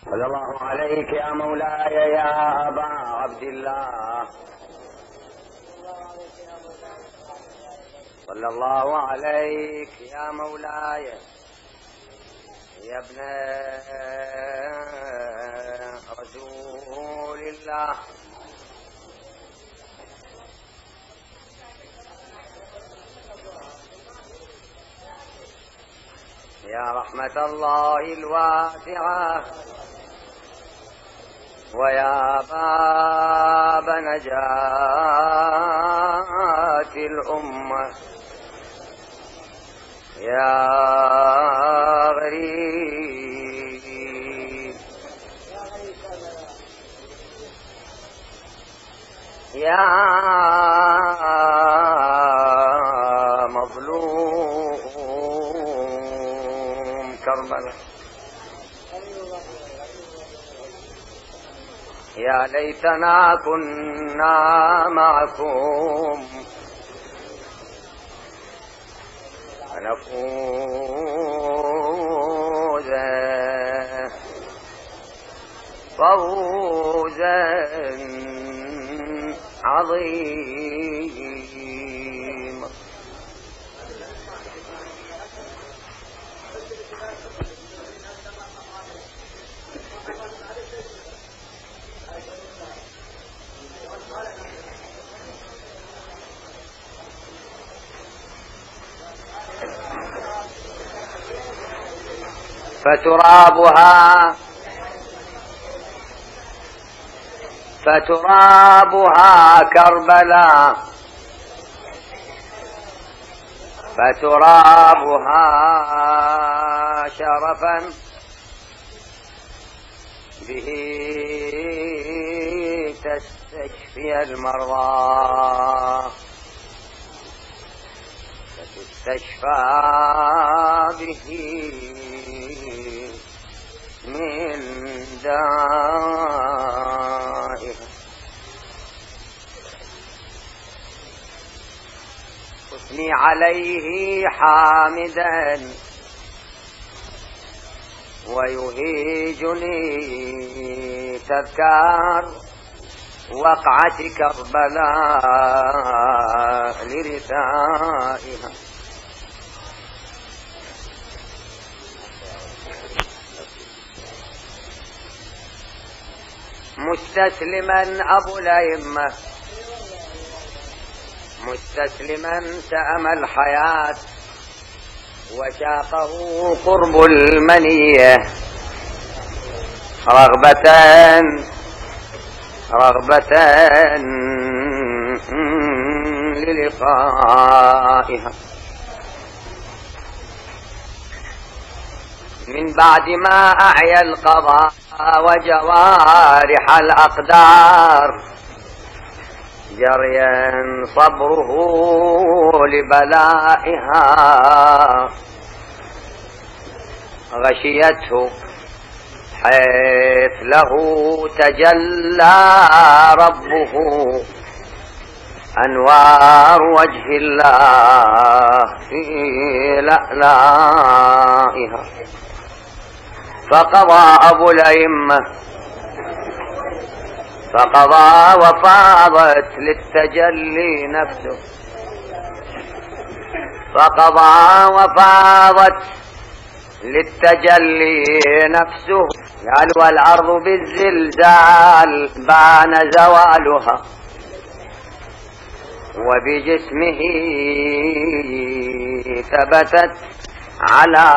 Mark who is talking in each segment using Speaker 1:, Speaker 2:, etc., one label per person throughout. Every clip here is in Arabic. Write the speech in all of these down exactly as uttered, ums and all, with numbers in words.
Speaker 1: صلى الله عليك يا مولاي يا أبا عبد الله، صلى الله عليك يا مولاي يا ابن رسول الله. يا رحمة الله الواسعة ويا باب نجاة الأمة، يا غريب يا مظلوم كربلاء، يا ليتنا كنا معكم فنفوز فوزا عظيما. فترابها فترابها كربلاء، فترابها شرفا به تستشفي المرضى، فتستشفى به من دائها. أثني عليه حامدا ويهيجني تذكار وقعة كربلاء لرثائها. مستسلما أبو الأئمة، مستسلما سأم الحياة وشاقه قرب المنية، رغبة رغبة للقائها. من بعد ما أعيا القضاء وجوارح الأقدار، جريا صبره لبلائها، غشيته حيث له تجلى ربه أنوار وجه الله في لألائها. فقضى أبو الأئمة فقضى وفاضت للتجلي نفسه، فقضى وفاضت للتجلي نفسه. قال والأرض بالزلزال بان زوالها، وبجسمه ثبتت على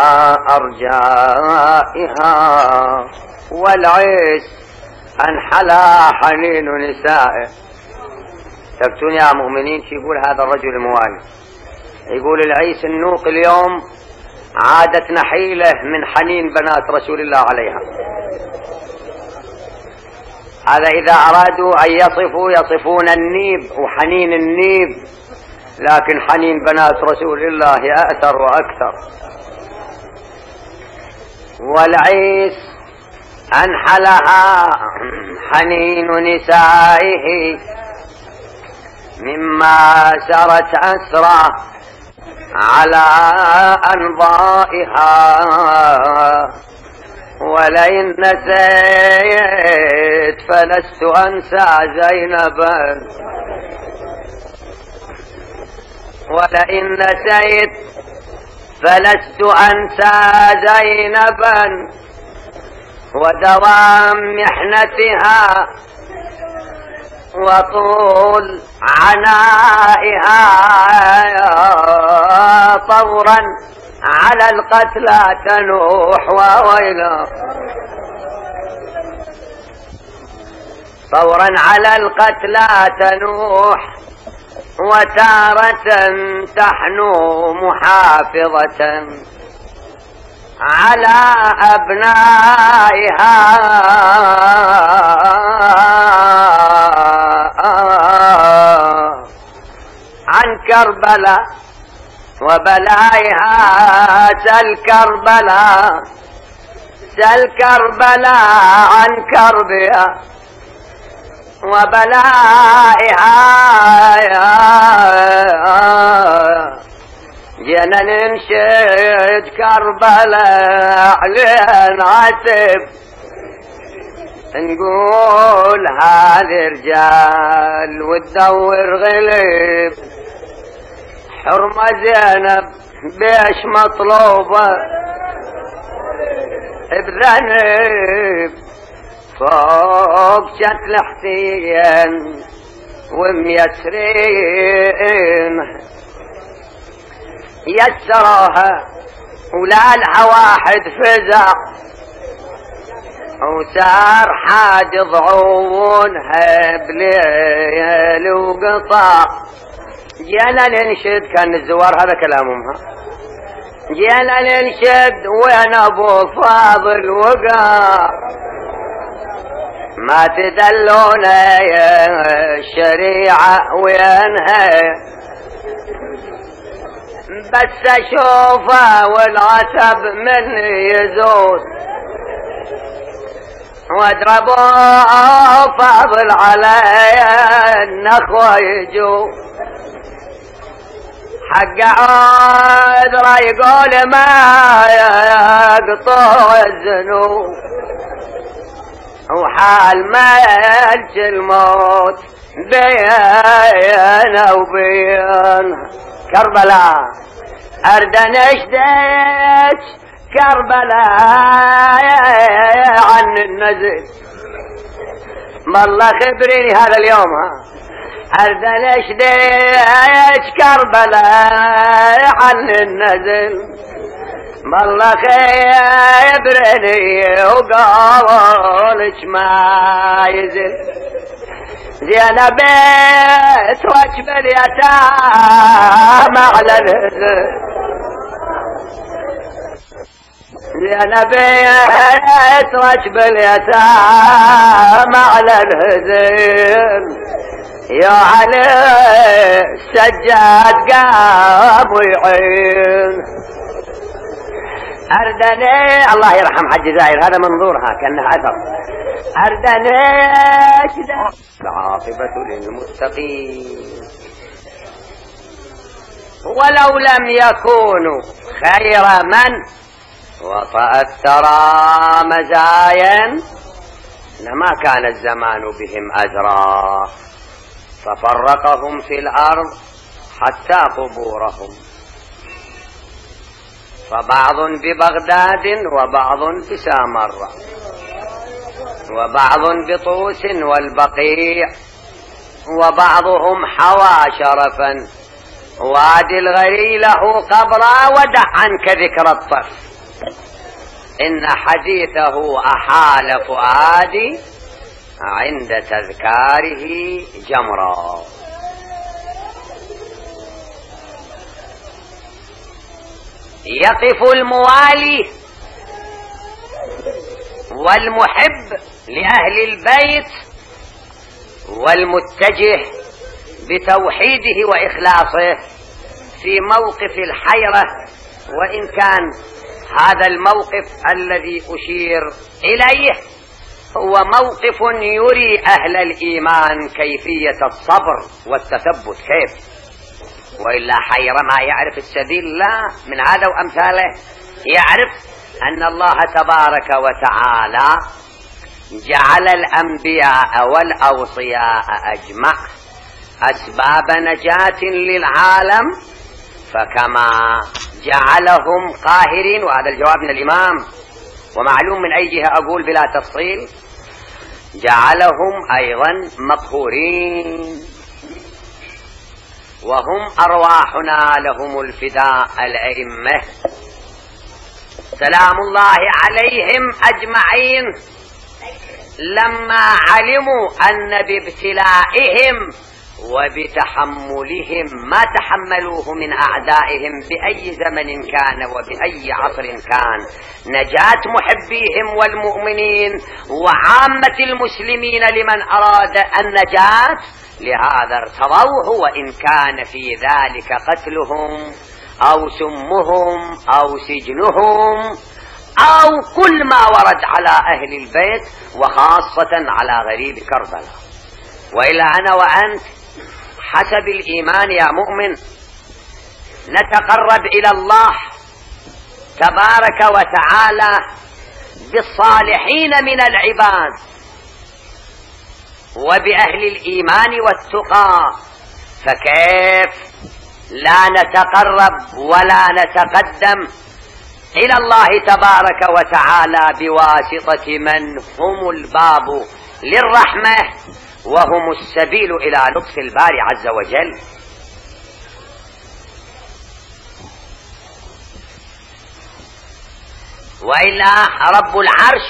Speaker 1: أرجائها. والعيس أنحلى حنين نسائه. تبتون يا مؤمنين شو يقول هذا الرجل الموالي؟ يقول العيس النوق اليوم عادت نحيله من حنين بنات رسول الله عليها. هذا إذا أرادوا أن يصفوا يصفون النيب وحنين النيب، لكن حنين بنات رسول الله أأثر وأكثر. والعيس أنحلها حنين نسائه، مما سرت أسرى على أنضائها ولئن نسيت فلست أنسى زينبا، ولئن نسيت فلست أنسى زينبا، ودوام محنتها وطول عنائها طورا على القتلى تنوح وويلا، طورا على القتلى تنوح، وتارة تحنو محافظة على أبنائها عن كربلاء وبلائها. سل كربلاء سل كربلاء عن كربها وبلائها، جينا ننشد كربلاء علين عتب، نقول هذه رجال وتدور غلب، حرمة زينب بيش مطلوبة بذنب، فوق شكل حسين وميسرين يسروها ولا لها واحد فزع، وسار حاد ضعونها بليل وقطع. جينا ننشد، كان الزوار هذا كلامهم، جينا ننشد وين ابو فاضل وقع، ما تدلونا يا الشريعة وينها، بس اشوفه والعتب مني يزود، واضربوا فاضل علي النخوة يجو، حق عذرا يقول ما يقطع الذنوب، وحال مالك الموت بينا وبين كربلاء. أرد نشدك كربلاء عن النزل، والله خبريني هذا اليوم، ها أرد نشدك كربلاء عن النزل، والله خبرني وقولك ما يزل، زينب تركب اليتامى على الهزل، زينب تركب اليتامى على الهزل، يا علي السجاد قام ويعين. أردني الله يرحم حج زاير، هذا منظورها كأنه أثر. أردني العاقبة للمتقين، ولو لم يكونوا خير من وطأ الثرى مزايا، لما كان الزمان بهم أزرا، ففرقهم في الأرض حتى قبورهم، فبعض ببغداد وبعض بسامرة وبعض بطوس والبقيع، وبعضهم حوى شرفا وادي الغري له قبرا، ودع عنك ذكر الطف، إن حديثه أحال فؤادي عند تذكاره جمرا. يقف الموالي والمحب لأهل البيت والمتجه بتوحيده وإخلاصه في موقف الحيرة، وإن كان هذا الموقف الذي أشير إليه هو موقف يري أهل الإيمان كيفية الصبر والتثبت كيف، وإلا حيرة ما يعرف السبيل لا من هذا وأمثاله، يعرف أن الله تبارك وتعالى جعل الأنبياء والأوصياء أجمع أسباب نجاة للعالم، فكما جعلهم قاهرين، وهذا الجواب من الإمام ومعلوم من أي جهة أقول بلا تفصيل، جعلهم أيضا مقهورين، وهم أرواحنا لهم الفداء الأئمة سلام الله عليهم أجمعين، لما علموا أن بابتلائهم وبتحملهم ما تحملوه من أعدائهم بأي زمن كان وبأي عصر كان نجاة محبيهم والمؤمنين وعامة المسلمين لمن أراد النجاة، لهذا ارتضوه، وإن كان في ذلك قتلهم أو سمهم أو سجنهم أو كل ما ورد على أهل البيت، وخاصة على غريب كربلاء. وإلا أنا وأنت حسب الإيمان يا مؤمن نتقرب إلى الله تبارك وتعالى بالصالحين من العباد وبأهل الإيمان والتقى، فكيف لا نتقرب ولا نتقدم إلى الله تبارك وتعالى بواسطة من هم الباب للرحمة وهم السبيل إلى لطف الباري عز وجل. وإلا رب العرش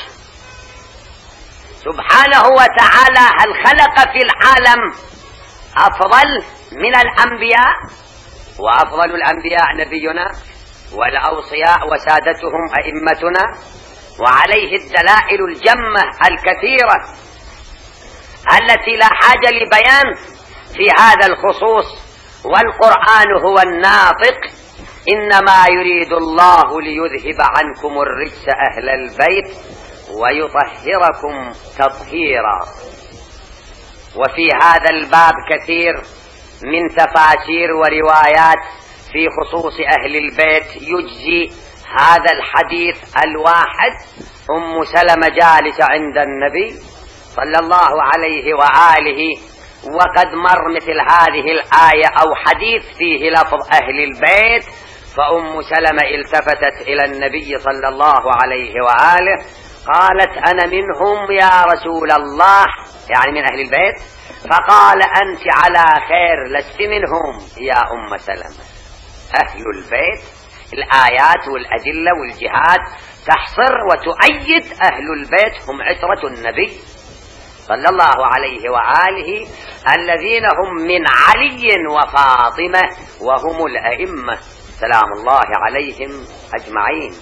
Speaker 1: سبحانه وتعالى هل خلق في العالم أفضل من الأنبياء؟ وأفضل الأنبياء نبينا والأوصياء وسادتهم أئمتنا، وعليه الدلائل الجمة الكثيرة التي لا حاجة لبيان في هذا الخصوص، والقرآن هو الناطق: إنما يريد الله ليذهب عنكم الرجس أهل البيت ويطهركم تطهيرا. وفي هذا الباب كثير من تفاسير وروايات في خصوص أهل البيت، يجزي هذا الحديث الواحد. أم سلمة جالسة عند النبي صلى الله عليه وآله، وقد مر مثل هذه الآية أو حديث فيه لفظ أهل البيت، فأم سلمة التفتت إلى النبي صلى الله عليه وآله قالت: أنا منهم يا رسول الله، يعني من أهل البيت. فقال: أنت على خير، لست منهم يا أم سلمة. أهل البيت الآيات والأدلة والجهات تحصر وتؤيد أهل البيت هم عترة النبي صلى الله عليه وآله، الذين هم من علي وفاطمة، وهم الأئمة سلام الله عليهم أجمعين.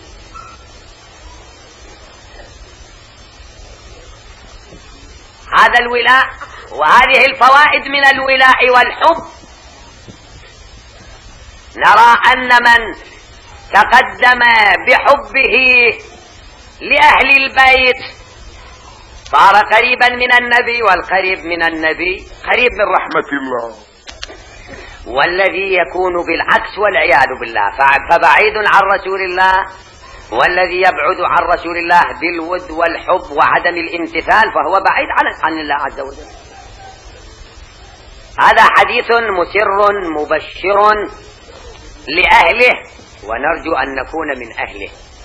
Speaker 1: هذا الولاء وهذه الفوائد من الولاء والحب، نرى أن من تقدم بحبه لأهل البيت صار قريبا من النبي، والقريب من النبي قريب من رحمة الله، والذي يكون بالعكس والعياذ بالله فبعيد عن رسول الله، والذي يبعد عن رسول الله بالود والحب وعدم الامتثال فهو بعيد عن الله عز وجل. هذا حديث مسر مبشر لأهله، ونرجو أن نكون من أهله.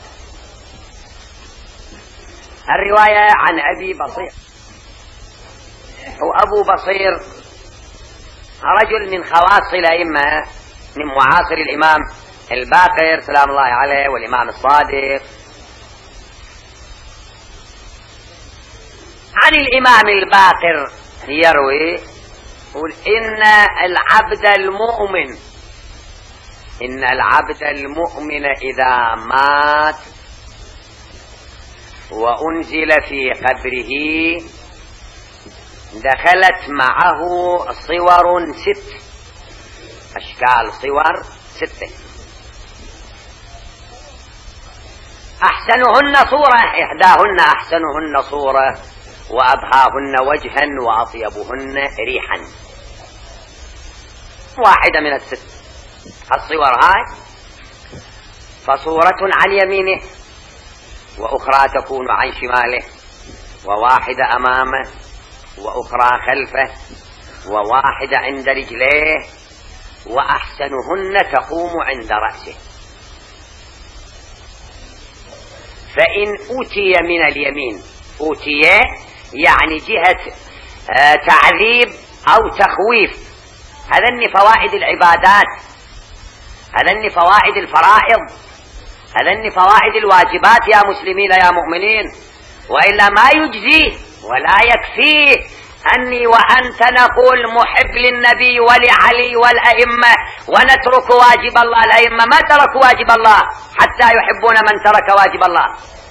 Speaker 1: الرواية عن أبي بصير، وأبو بصير رجل من خواص الأئمة من معاصر الإمام الباقر سلام الله عليه والإمام الصادق. عن الإمام الباقر يروي يقول: إن العبد المؤمن إن العبد المؤمن إذا مات وأنزل في قبره دخلت معه صور ست، أشكال صور ستة، أحسنهن صورة، إحداهن أحسنهن صورة وأبهاهن وجها وأطيبهن ريحا. واحدة من الست الصور هاي، فصورة عن يمينه وأخرى تكون عن شماله، وواحدة أمامه، وأخرى خلفه، وواحدة عند رجليه، وأحسنهن تقوم عند رأسه. فإن أوتي من اليمين، أوتي يعني جهة آه تعذيب أو تخويف. هذن فوائد العبادات، هذن فوائد الفرائض، هذن فوائد الواجبات يا مسلمين يا مؤمنين. وإلا ما يجزيه ولا يكفيه أني وأنت نقول محب للنبي ولعلي والأئمة ونترك واجب الله. الأئمة ما تركوا واجب الله حتى يحبون من ترك واجب الله.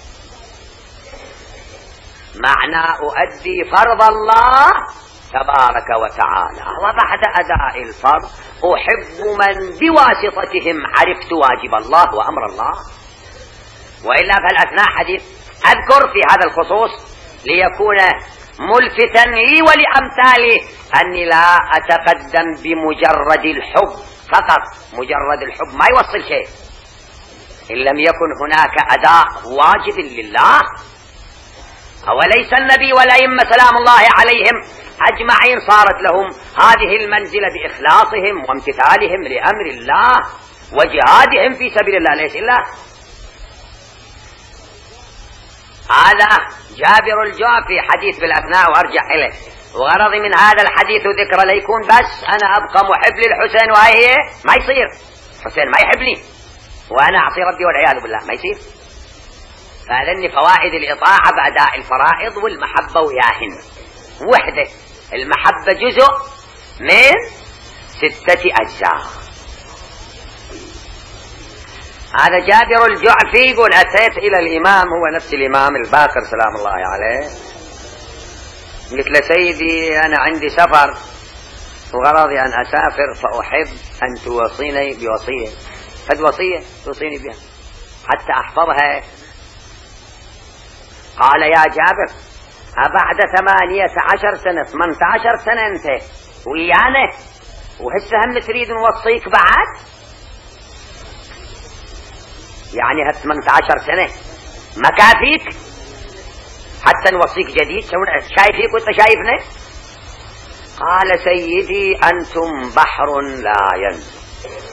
Speaker 1: معنى أؤدي فرض الله تبارك وتعالى، وبعد أداء الفرض أحب من بواسطتهم عرفت واجب الله وأمر الله. وإلا فالأثناء حديث أذكر في هذا الخصوص ليكون ملفتا لي ولأمثالي أني لا أتقدم بمجرد الحب فقط. مجرد الحب ما يوصل شيء إن لم يكن هناك أداء واجب لله. أوليس النبي والأئمة سلام الله عليهم أجمعين صارت لهم هذه المنزلة بإخلاصهم وامتثالهم لأمر الله وجهادهم في سبيل الله؟ ليس الله. هذا جابر الجعفي حديث بالأثناء وأرجع إليه. وغرضي من هذا الحديث ذكر ليكون بس أنا أبقى محب للحسين وهي ما يصير. حسين ما يحبني وأنا أعصي ربي والعياذ بالله، ما يصير. فهذني فوائد الإطاعة بأداء الفرائض والمحبة وياهن. وحدة المحبة جزء من ستة أجزاء. هذا جابر الجعفي يقول أتيت إلى الإمام، هو نفس الإمام الباقر سلام الله عليه، قلت له سيدي أنا عندي سفر وغرضي أن أسافر فأحب أن توصيني بوصية. هذه وصية توصيني بها حتى أحفظها. قال يا جابر أبعد ثمانية عشر سنة ثمانية عشر سنة أنت ويانا وهسه هم تريد نوصيك بعد؟ يعني هال ثمانية عشر سنة ما كافيك حتى نوصيك جديد؟ شايفيك وانت شايفنا؟ قال سيدي أنتم بحر لا ينزل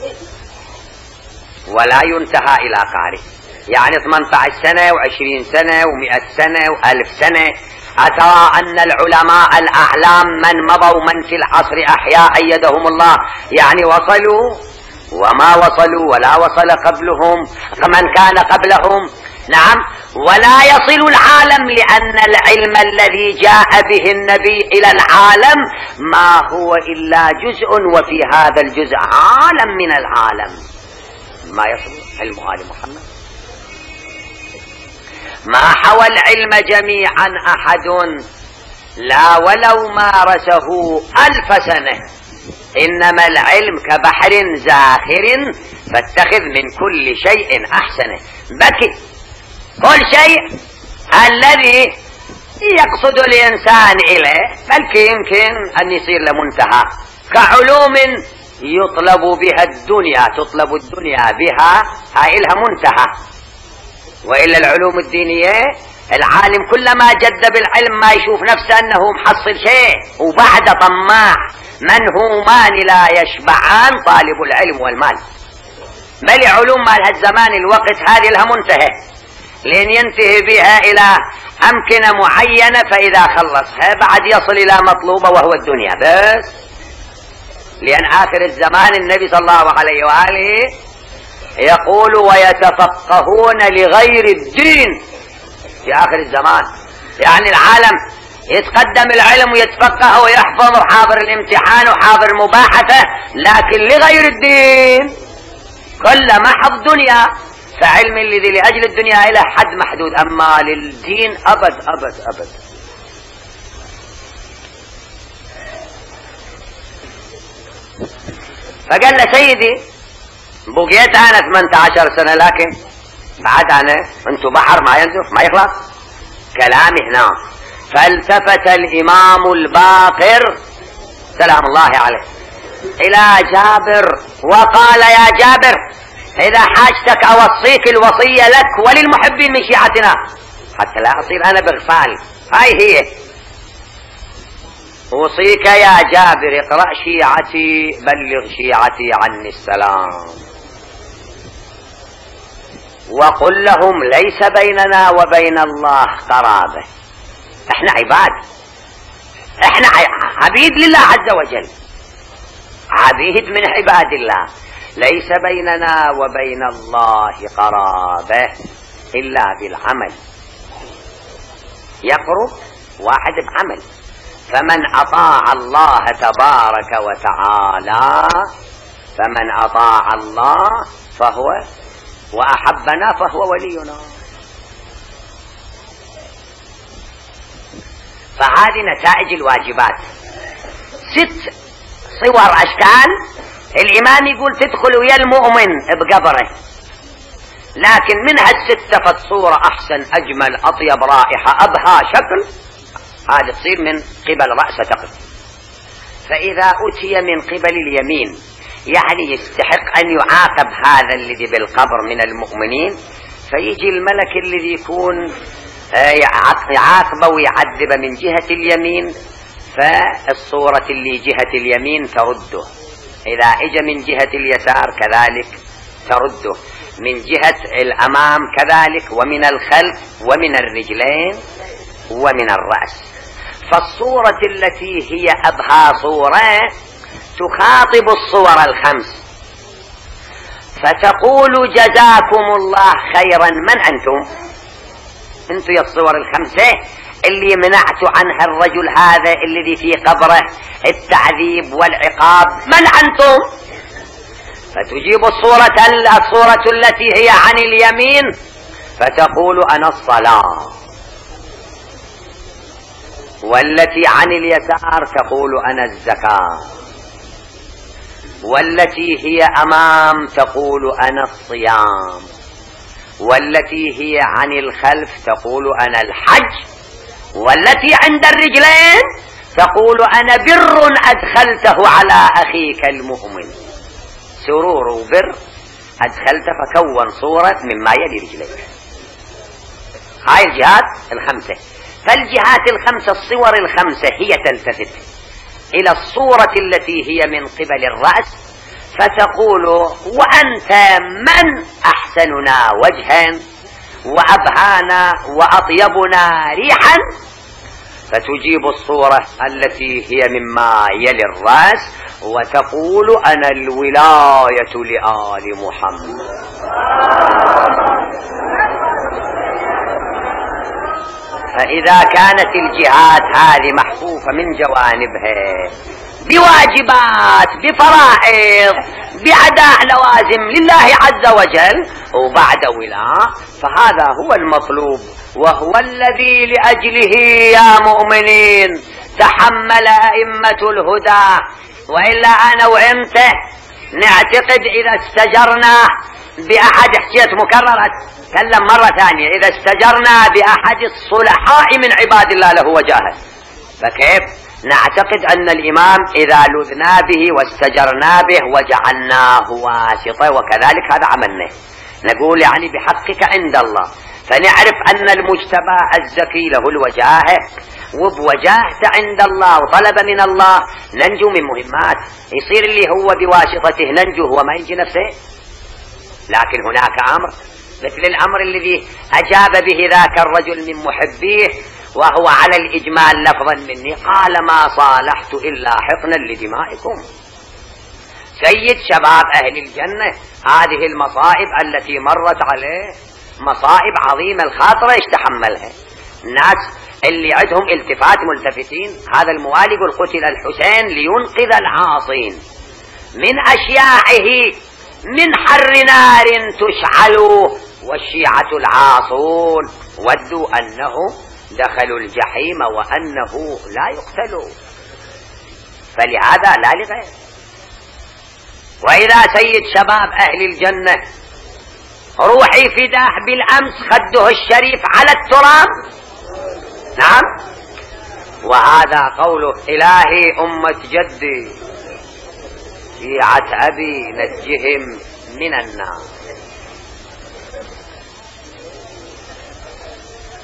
Speaker 1: ولا ينتهى إلى قعره. يعني ثمانية عشر سنة وعشرين سنة ومئة سنة وألف سنة. أترى أن العلماء الأعلام من مضوا من في العصر أحياء أيدهم الله يعني وصلوا وما وصلوا ولا وصل قبلهم فمن كان قبلهم. نعم، ولا يصل العالم لأن العلم الذي جاء به النبي إلى العالم ما هو إلا جزء، وفي هذا الجزء عالم من العالم ما يصل علم آل محمد. ما حوى العلم جميعا أحد لا ولو مارسه ألف سنة. إنما العلم كبحر زاخر فاتخذ من كل شيء أحسنه. بكي كل شيء الذي يقصد الإنسان إليه بلكي يمكن أن يصير لمنتهى. كعلوم يطلب بها الدنيا، تطلب الدنيا بها هاي لها منتهى. وإلا العلوم الدينية العالم كلما جد بالعلم ما يشوف نفسه أنه محصل شيء، وبعد طماع منهومان لا يشبعان طالب العلم والمال. بل علوم مال هالزمان الوقت هذه لها منتهى لين ينتهي بها إلى أمكنة معينة، فإذا خلصها بعد يصل إلى مطلوبة وهو الدنيا بس. لأن آخر الزمان النبي صلى الله عليه وآله يقول ويتفقهون لغير الدين في آخر الزمان. يعني العالم يتقدم العلم ويتفقه ويحفظ وحاضر الامتحان وحاضر المباحثة، لكن لغير الدين كل محض دنيا. فعلم الذي لأجل الدنيا إلى حد محدود، أما للدين أبد أبد أبد. فقال له سيدي بقيت أنا ثمانية عشر سنة لكن بعد أنا أنتوا بحر ما ينزف ما يخلص كلامي هنا. فالتفت الإمام الباقر سلام الله عليه إلى جابر وقال يا جابر إذا حاجتك أوصيك الوصية لك وللمحبين من شيعتنا حتى لا أصير أنا بغفال. هاي هي. أوصيك يا جابر اقرأ شيعتي بلغ شيعتي عني السلام وقل لهم ليس بيننا وبين الله قرابة. احنا عباد، احنا عبيد لله عز وجل، عبيد من عباد الله. ليس بيننا وبين الله قرابة إلا بالعمل. يقرب واحد بعمل. فمن أطاع الله تبارك وتعالى فمن أطاع الله فهو وأحبنا فهو ولينا. فهذه نتائج الواجبات. ست صور أشكال. الإمام يقول تدخل ويا المؤمن بقبره، لكن منها الستة فالصورة أحسن أجمل أطيب رائحة أبهى شكل، هذه تصير من قبل رأس تقف. فإذا أتي من قبل اليمين يعني يستحق أن يعاقب هذا الذي بالقبر من المؤمنين، فيجي الملك الذي يكون يعاقبه ويعذب من جهة اليمين، فالصورة اللي جهة اليمين ترده. إذا اجى من جهة اليسار كذلك ترده، من جهة الأمام كذلك، ومن الخلف ومن الرجلين ومن الرأس. فالصورة التي هي أبهى صورة تخاطب الصور الخمس فتقول جزاكم الله خيرا. من أنتم؟ أنتم يا الصور الخمسة اللي منعت عنها الرجل هذا الذي في قبره التعذيب والعقاب، من أنتم؟ فتجيب الصورة الصورة التي هي عن اليمين فتقول أنا الصلاة، والتي عن اليسار تقول أنا الزكاة، والتي هي أمام تقول أنا الصيام، والتي هي عن الخلف تقول أنا الحج، والتي عند الرجلين تقول أنا بر أدخلته على أخيك المؤمن. سرور وبر أدخلت فكون صورة مما يلي رجليك. هاي الجهات الخمسة. فالجهات الخمسة الصور الخمسة هي تلتفت إلى الصورة التي هي من قبل الرأس فتقول وأنت من أحسننا وجها وأبهانا وأطيبنا ريحا، فتجيب الصورة التي هي مما يلي الرأس وتقول أنا الولاية لآل محمد. فإذا كانت الجهات هذه محفوفة من جوانبها بواجبات بفرائض بأداء لوازم لله عز وجل وبعد ولاء، فهذا هو المطلوب وهو الذي لأجله يا مؤمنين تحمل أئمة الهدى. وإلا أنا وإنت نعتقد إذا استجرنا بأحد، حكيت مكررة تكلم مرة ثانية، إذا استجرنا بأحد الصلحاء من عباد الله له وجاهه، فكيف نعتقد أن الإمام إذا لذنا به واستجرنا به وجعلناه واسطة وكذلك هذا عملنا، نقول يعني بحقك عند الله، فنعرف أن المجتبى الزكي له الوجاهة وبوجاهته عند الله وطلب من الله ننجو من مهمات، يصير اللي هو بواسطته ننجو هو ما ينجي نفسه. لكن هناك أمر مثل الأمر الذي أجاب به ذاك الرجل من محبيه وهو على الإجمال لفظا مني، قال ما صالحت إلا حقنا لدمائكم. سيد شباب أهل الجنة هذه المصائب التي مرت عليه مصائب عظيمة الخاطرة يتحملها. الناس اللي عندهم التفات ملتفتين، هذا الموالي يقول قتل الحسين لينقذ العاصين من أشياعه من حر نار تشعل، والشيعة العاصون ودوا أنه دخلوا الجحيم وأنه لا يقتلوا، فلهذا لا لغير. وإذا سيد شباب أهل الجنة روحي فداه بالأمس خده الشريف على التراب، نعم، وهذا قوله إلهي أمة جدي شيعة أبي نجهم من النار.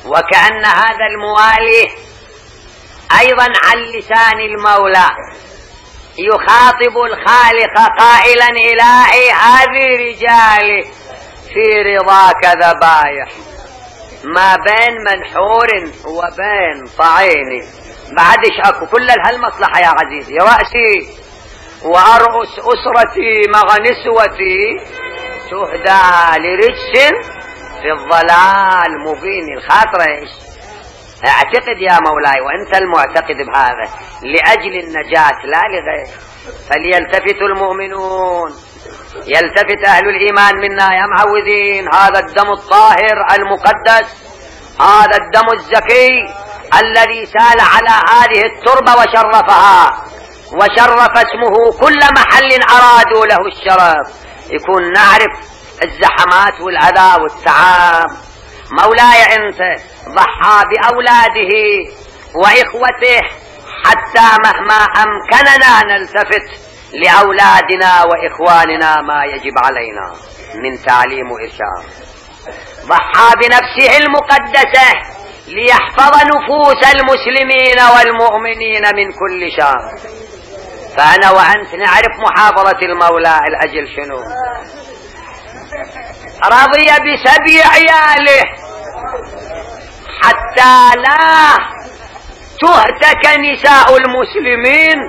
Speaker 1: وكأن هذا الموالي أيضا عن لسان المولى يخاطب الخالق قائلا إلهي هذه رجالي في رضاك ذبايح ما بين منحور وبين طعيني، بعدش اكو كل هالمصلحة يا عزيزي، رأسي وأرؤس أسرتي مع نسوتي تهدى لرجس في الضلال مبين. الخاطر ايش؟ اعتقد يا مولاي وانت المعتقد بهذا لأجل النجاة لا لغير. فليلتفت المؤمنون، يلتفت أهل الإيمان منا يا معوذين، هذا الدم الطاهر المقدس، هذا الدم الزكي الذي سال على هذه التربة وشرفها وشرف اسمه كل محل أرادوا له الشرف. يكون نعرف الزحمات والأذى والتعب. مولاي أنت ضحى بأولاده وإخوته حتى مهما أمكننا نلتفت لأولادنا وإخواننا ما يجب علينا من تعليم وإرشاد. ضحى بنفسه المقدسة ليحفظ نفوس المسلمين والمؤمنين من كل شر. فأنا وأنت نعرف محافظة المولى الأجل شنو؟ رضي بسبي عياله حتى لا تهتك نساء المسلمين.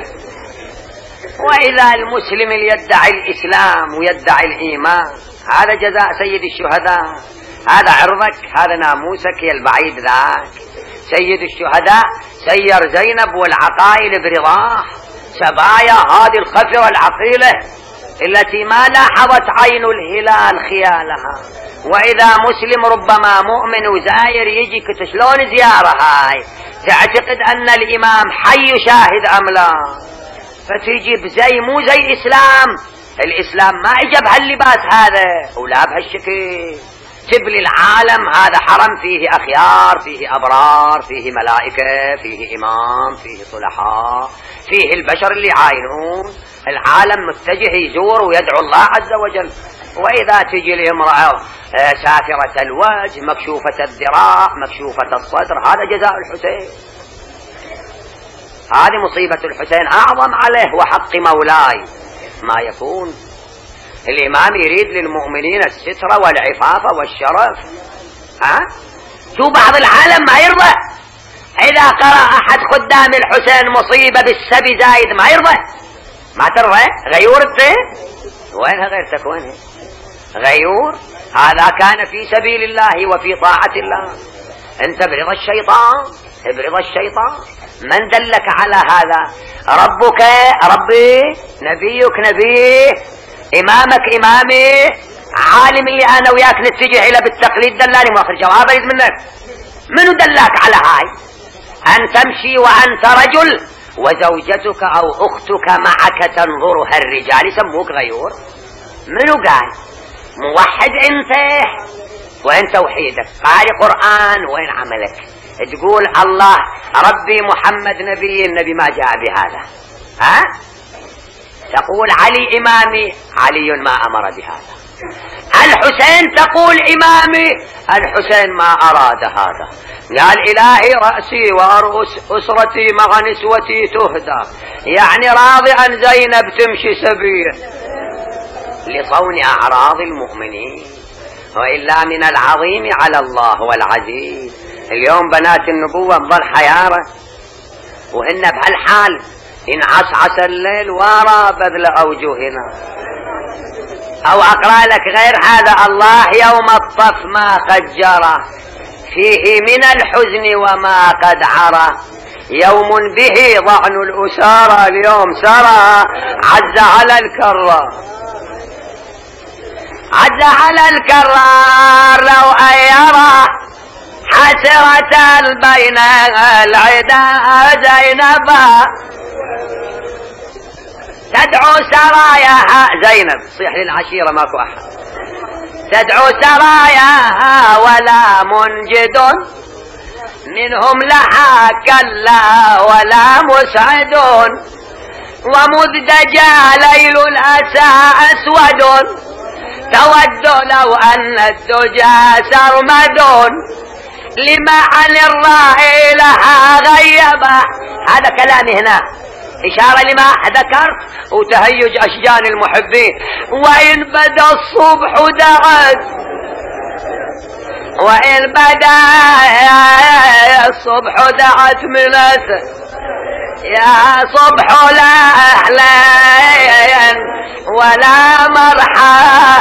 Speaker 1: وإذا المسلم يدعي الإسلام ويدعي الإيمان هذا جزاء سيد الشهداء، هذا عرضك، هذا ناموسك يا البعيد ذاك. سيد الشهداء سير زينب والعقائل برضاه، سبايا هذه الخفرة العقيلة التي ما لاحظت عين الهلال خيالها. وإذا مسلم ربما مؤمن وزاير يجي شلون زيارة هاي تعتقد أن الإمام حي شاهد أم لا، فتيجي بزي مو زي إسلام. الإسلام ما إجا بهاللباس هذا ولا بهالشكل. تبلي العالم هذا حرم فيه أخيار، فيه أبرار، فيه ملائكة، فيه إمام، فيه صلحاء، فيه البشر اللي عاينون. العالم متجه يزور ويدعو الله عز وجل. وإذا تجي الامرأة سافرة الوجه مكشوفة الذراع مكشوفة الصدر هذا جزاء الحسين. هذه مصيبة الحسين أعظم عليه وحق مولاي ما يكون. الإمام يريد للمؤمنين الستر والعفاف والشرف. ها؟ شو بعض العالم ما يرضى إذا قرأ أحد خدام الحسين مصيبة بالسبي زايد ما يرضى. ما ترضى غيور الدين؟ وينها غيرتك وينها؟ غيور هذا كان في سبيل الله وفي طاعة الله. أنت برضا الشيطان برضا الشيطان. من دلك على هذا؟ ربك ربي، نبيك نبيه، إمامك إمامي، عالمي أنا وياك نتجه إلى بالتقليد. دلاني مؤخر جواب أريد منك. منو دلاك على هاي؟ أن تمشي وأنت رجل وزوجتك أو أختك معك تنظرها الرجال يسموك غيور؟ منو قال؟ موحد أنت وين توحيدك؟ قارئ قرآن وين عملك؟ تقول الله ربي محمد نبي، النبي ما جاء بهذا. ها؟ تقول علي إمامي، علي ما أمر بهذا. الحسين تقول إمامي، الحسين ما أراد هذا. قال إلهي رأسي وأرؤس أسرتي مع نسوتي تهدى، يعني راضي أن زينب تمشي سبيل لصون أعراض المؤمنين. وإلا من العظيم على الله والعزيز اليوم بنات النبوة تظل حيارة وهن بهالحال إن عصعص الليل وراء بذل أوجهنا. أو أقرأ لك غير هذا: الله يوم الطف ما قد جرى فيه من الحزن وما قد عرى، يوم به ضعن الأسارى اليوم سرى، عز على الكرار عز على الكرار لو أن يرى حسرة بين العدا زينبا تدعو سراياها. زينب صيح للعشيرة ماكو أحد. تدعو سراياها ولا منجد منهم لها كلا ولا مسعد، ومذ دجا ليل الأسى أسود تود لو أن الدجى سرمد، لما عن الراعي لها غيبة. هذا كلامي هنا إشارة لما ذكرت وتهيج أشجان المحبين. وإن بدا الصبح دعت، وإن بدا الصبح دعت منته يا صبح لا أهلا ولا مرحى.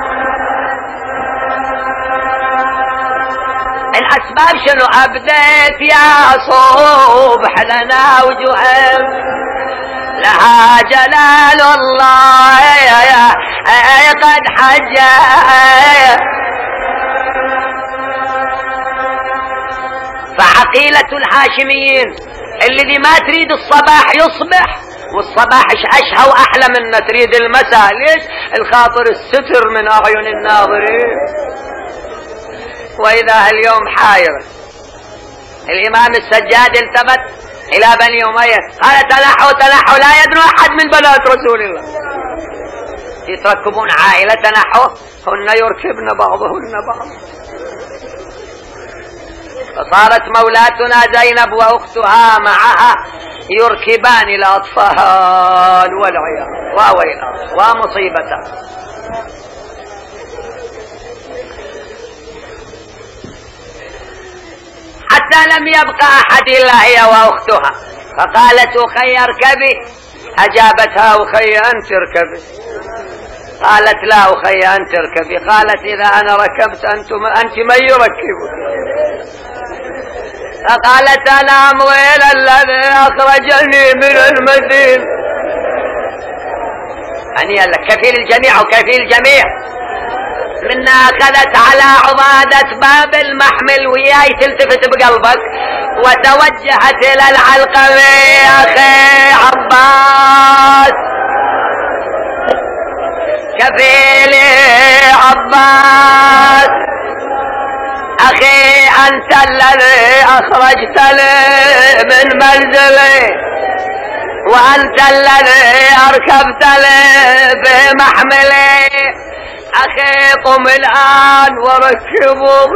Speaker 1: الأسباب شنو أبديت يا صبح لنا وجوه لها جلال الله قد حجى. فعقيلة الهاشميين اللي ما تريد الصباح يصبح، والصباح اشهى واحلى من تريد المساء. ليش؟ الخاطر الستر من اعين الناظرين. واذا اليوم حايرة. الامام السجاد التفت الى بني اميه قال تنحوا تنحوا لا يدنو احد من بنات رسول الله. يتركبون عائله تنحوا هن يركبن بعضهن بعض. فصارت مولاتنا زينب واختها معها يركبان الاطفال والعيال وويلا ومصيبته. حتى لم يبقى احد الا هي واختها. فقالت اخي اركبي، اجابتها اخي انت اركبي. قالت لا اخي انت اركبي. قالت اذا انا ركبت انتم انت من يركبك. فقالت انا ويل الذي اخرجني من المدينة. هنيئا لك كفيل الجميع وكفيل الجميع. منا اخذت على عضادة باب المحمل وياي تلتفت بقلبك وتوجهت الى العلقمة. اخي عباس كفيلي عباس، اخي انت الذي اخرجتني من منزلي وانت الذي اركبتني بمحملي. اخي قم الان وركبوا.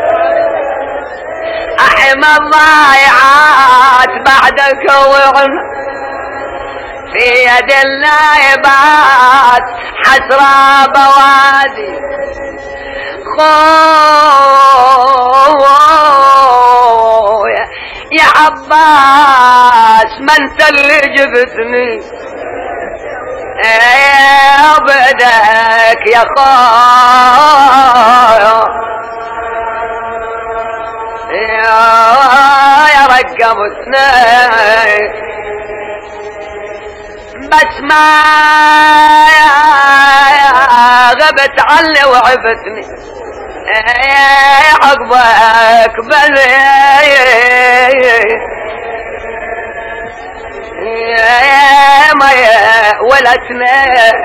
Speaker 1: احمى الضائعات بعدك وعن في يد النائبات حسرى بوادي. خويا يا عباس ما انت اللي جبتني ابدك يا خويا يا رقبتني بس ما غبت عني وعبتني عقبك بل ما ولتني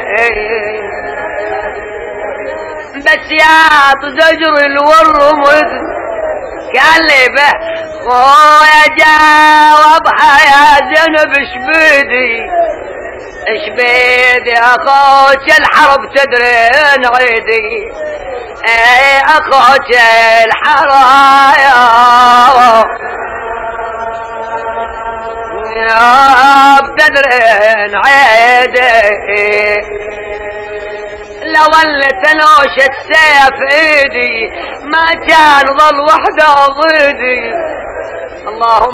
Speaker 1: بس يا تزجر الورمد قال لي به خويا جاوبها يا زينب شبيدي شبيدي اخوك الحرب تدرين عيدي اي اخوك الحرايا يا بتدرين عيدي لو اللي تنوش السيف ايدي ما كان ظل وحده ضيدي. اللهم